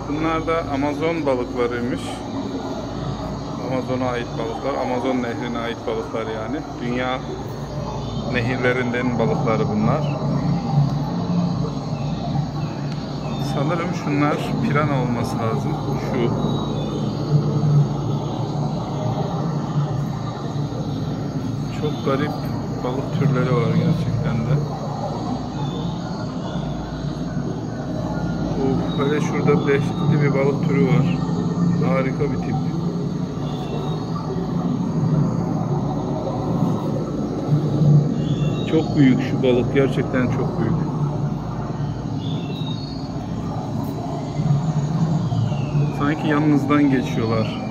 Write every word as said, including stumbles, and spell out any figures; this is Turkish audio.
Bunlar da Amazon balıklarıymış. Amazon'a ait balıklar. Amazon nehrine ait balıklar yani. Dünya nehirlerinden balıkları bunlar. Sanırım şunlar pirana olması lazım. Şu. Çok garip balık türleri var gerçekten de. Of, böyle şurada dehşetli bir balık türü var. Harika bir tip. Çok büyük şu balık, gerçekten çok büyük. Sanki yanınızdan geçiyorlar.